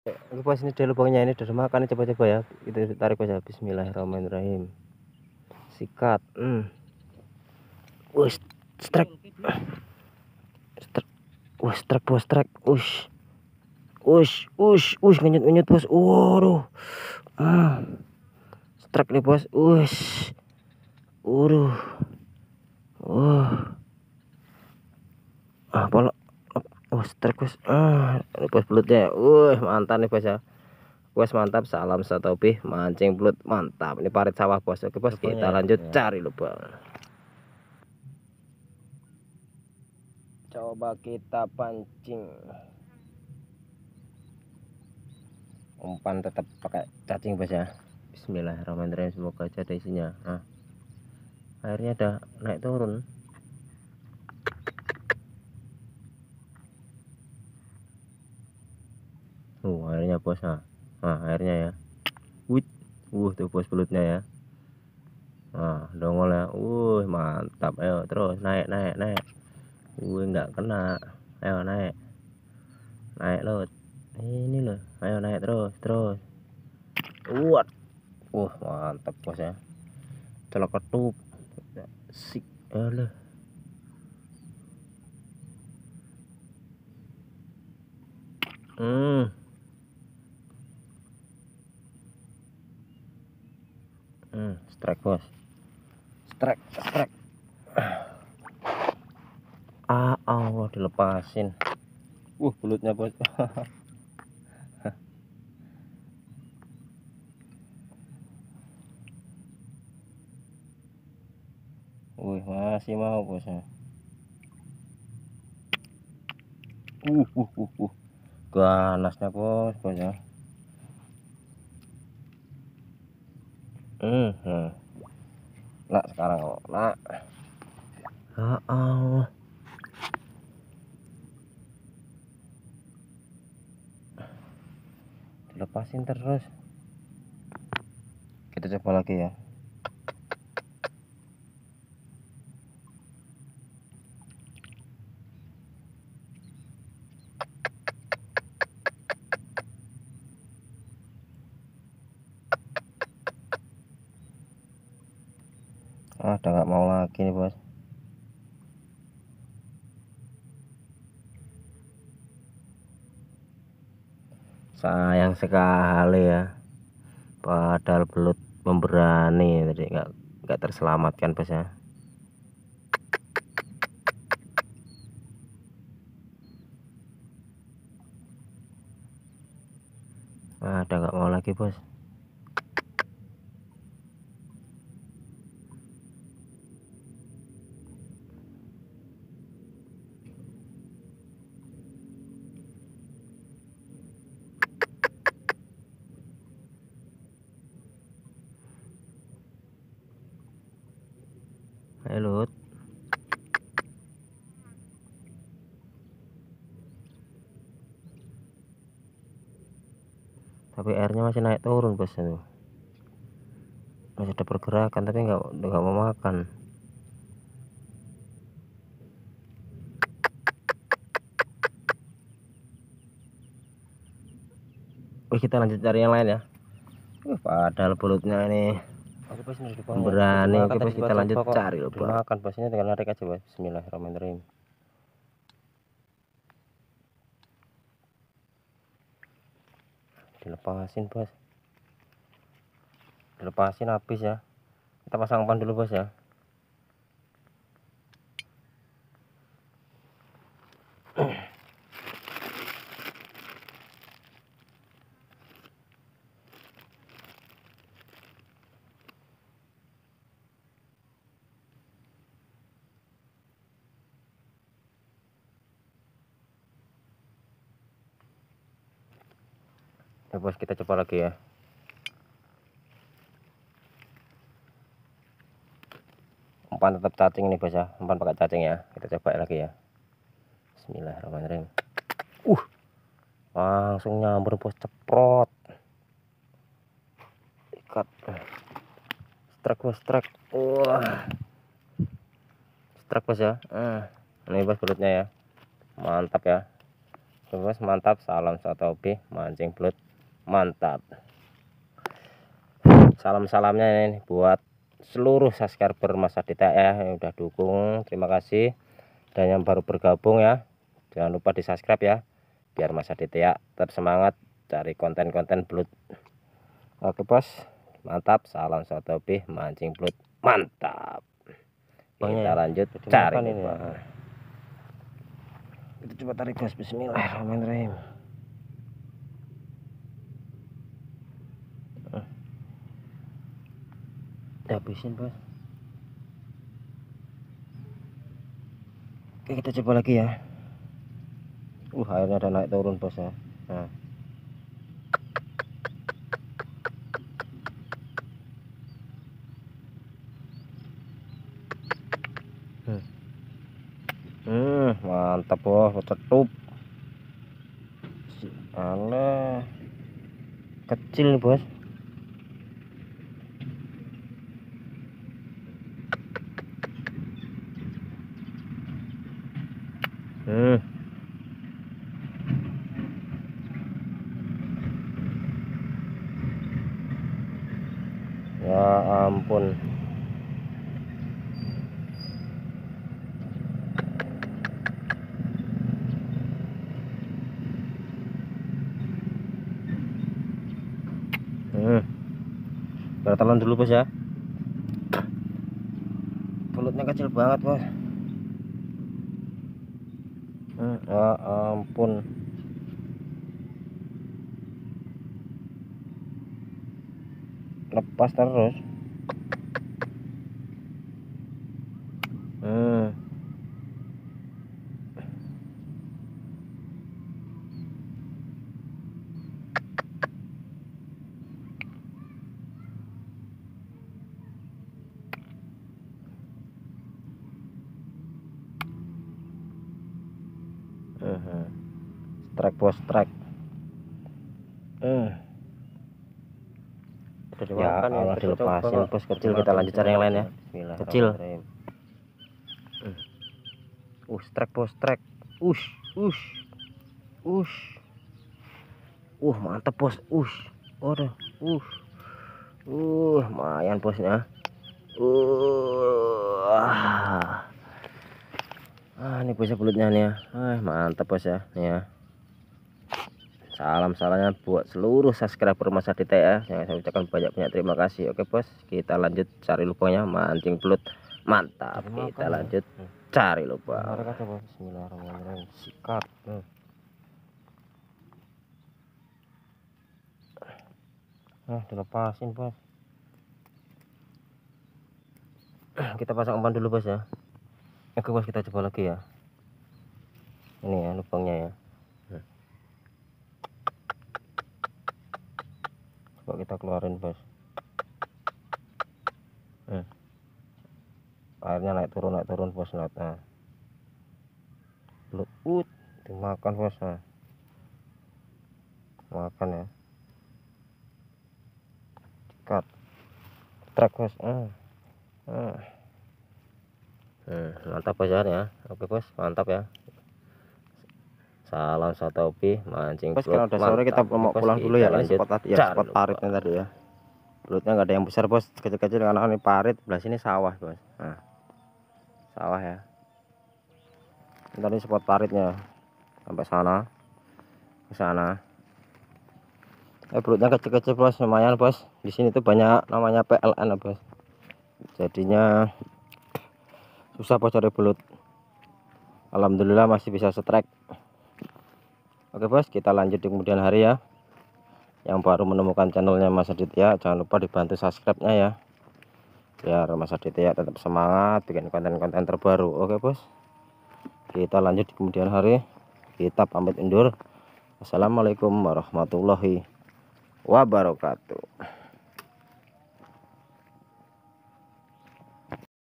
Oke bos, ini dia lubangnya, ini udah makan, coba-coba ya kita tarik bos ya. Bismillahirrahmanirrahim. Sikat. Wih, strike. Wah, strike bos, strike. Ngenyut bos. Waduh. Strike nih bos. Waduh. Pola. Strike bos. Ini bos belutnya. Mantap nih bos ya. Bos mantap, salam satobi mancing belut mantap. Ini parit sawah bos. Oke bos, kita lanjut cari lubang. Coba kita pancing. Umpan tetap pakai cacing bos ya. Bismillahirrahmanirrahim, semoga aja ada isinya. Airnya udah naik turun. Airnya bos. Airnya ya. Tuh bos belutnya ya. Dongol ya. Mantap. Ayo terus naik. Nggak kena. Ayo naik loh. Ini loh. Ayo naik terus. Mantap bos ya. Celok ketup. Sik. Alah. Strike bos. Strike. Allah, dilepasin. Belutnya bos. Masih mau bosnya. Ganasnya bos ya. Nah sekarang nak. Allah. Dilepasin terus. Kita coba lagi ya. Udah nggak mau lagi nih bos. Sayang sekali ya. Padahal belut memberani tadi nggak terselamatkan bos ya. Udah nggak mau lagi bos. Ayo lut. Tapi airnya masih naik turun bos itu. Masih ada pergerakan tapi nggak mau makan. Kita lanjut cari yang lain ya. Padahal belutnya ini berani. Oke bos, kita lanjut cari lubang. Makan bosnya, tinggal narik aja bos. Bismillahirrahmanirrahim. Dilepasin bos. Dilepasin habis ya. Kita pasang umpan dulu bos ya. Ya bos, kita coba lagi ya. Umpan tetap cacing nih bos ya. Umpan pakai cacing ya. Kita coba lagi ya. Bismillahirrahmanirrahim. Langsung nyamber bos, ceprot. Ikat. Strike bos, strike. Strike bos ya. Ini bos belutnya ya. Mantap ya. Bos, mantap. Salam satu hobi mancing belut mantap. Salam-salamnya ini buat seluruh subscriber Mas Aditya ya, yang udah dukung, terima kasih. Dan yang baru bergabung ya, jangan lupa di subscribe ya, biar Mas Aditya tetap semangat cari konten-konten belut. Oke bos, mantap. Salam satu hobi mancing belut mantap. Kita lanjut cari ini ya. Kita coba tarik bos. Bismillahirrahmanirrahim. Habisin bos. Oke, kita coba lagi ya. Airnya ada naik turun bos ya. Nah. Mantap bos, cetup. Alah, kecil nih bos. Ya ampun. Bertelan dulu bos ya. Belutnya kecil banget bos. Ya ampun. Lepas terus. Strike bos, strike. Ya Allah, dilepasin bos kecil. Kita lanjut cari yang lain ya. Kecil. Strike bos, strike. Mantap bos. Waduh. Lumayan bosnya. Ini bosnya belutnya nih ya. Mantap bos ya. Nih ya. Salamnya buat seluruh subscriber Mas Aditya ya, yang saya ucapkan banyak terima kasih. Oke bos, kita lanjut cari lubangnya mancing belut mantap. Kita lanjut cari lubang. Bismillahirrahmanirrahim. Sikat. Dilepasin bos. Kita pasang umpan dulu bos ya. Oke bos, kita coba lagi ya. Ini ya lubangnya ya. Coba kita keluarin bos. Airnya naik turun bos. Nah, belut dimakan bos. Makan ya. Cut track bos. Mantap bos ya. Oke bos, mantap ya. Salam satu hobi mancing bos. Kalau udah sore kita mau pulang dulu ya. Ini spot tadi ya, spot paritnya tadi ya. Belutnya nggak ada yang besar bos, kecil-kecil karena ini parit. Belah sini sawah bos. Nah, sawah ya. Ini tadi spot paritnya sampai sana, ke sana. Belutnya kecil-kecil bos, lumayan bos. Di sini tuh banyak namanya PLN bos. Jadinya susah bos cari belut. Alhamdulillah masih bisa strike. Oke bos, kita lanjut di kemudian hari ya. Yang baru menemukan channelnya Mas Aditya, jangan lupa dibantu subscribe-nya ya, biar Mas Aditya tetap semangat bikin konten-konten terbaru. Oke bos, kita lanjut di kemudian hari. Kita pamit undur. Assalamualaikum warahmatullahi wabarakatuh.